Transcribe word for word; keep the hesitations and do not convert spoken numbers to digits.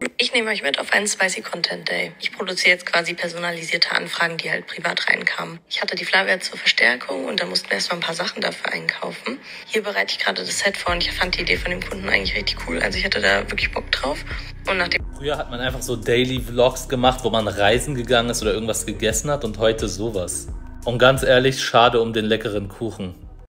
Ich nehme euch mit auf einen Spicy Content Day. Ich produziere jetzt quasi personalisierte Anfragen, die halt privat reinkamen. Ich hatte die Flavia zur Verstärkung und da mussten wir erstmal ein paar Sachen dafür einkaufen. Hier bereite ich gerade das Set vor und ich fand die Idee von dem Kunden eigentlich richtig cool. Also ich hatte da wirklich Bock drauf. Und nachdem Früher hat man einfach so Daily Vlogs gemacht, wo man reisen gegangen ist oder irgendwas gegessen hat und heute sowas. Und ganz ehrlich, schade um den leckeren Kuchen.